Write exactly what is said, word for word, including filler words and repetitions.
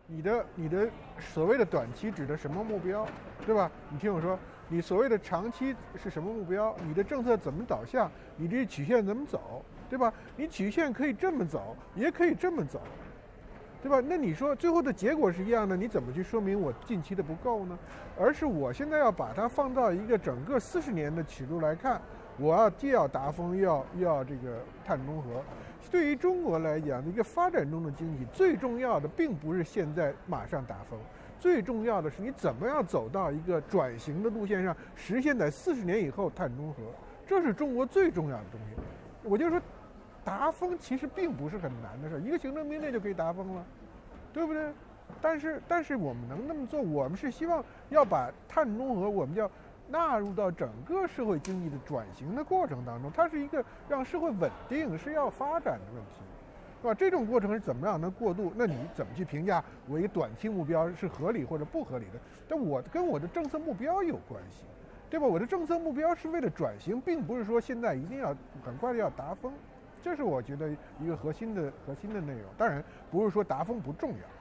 你的你的所谓的短期指的什么目标，对吧？你听我说，你所谓的长期是什么目标？你的政策怎么导向？你这曲线怎么走，对吧？你曲线可以这么走，也可以这么走，对吧？那你说最后的结果是一样的，你怎么去说明我近期的不够呢？而是我现在要把它放到一个整个四十年的尺度来看，我要既要达峰，又要又要这个碳中和。对于中国来讲，一个发展中的经济，最重要的并不是现在马上达峰，最重要的是你怎么样走到一个转型的路线上，实现在四十年以后碳中和，这是中国最重要的东西。我就说，达峰其实并不是很难的事，一个行政命令就可以达峰了，对不对？但是但是我们能那么做，我们是希望要把碳中和，我们叫纳入到整个社会经济的转型的过程当中，它是一个让社会稳定、是要发展的问题，是吧？这种过程是怎么样能过渡？那你怎么去评价我一个短期目标是合理或者不合理的？但我跟我的政策目标有关系，对吧？我的政策目标是为了转型，并不是说现在一定要很快的要达峰，这是我觉得一个核心的核心的内容。当然，不是说达峰不重要。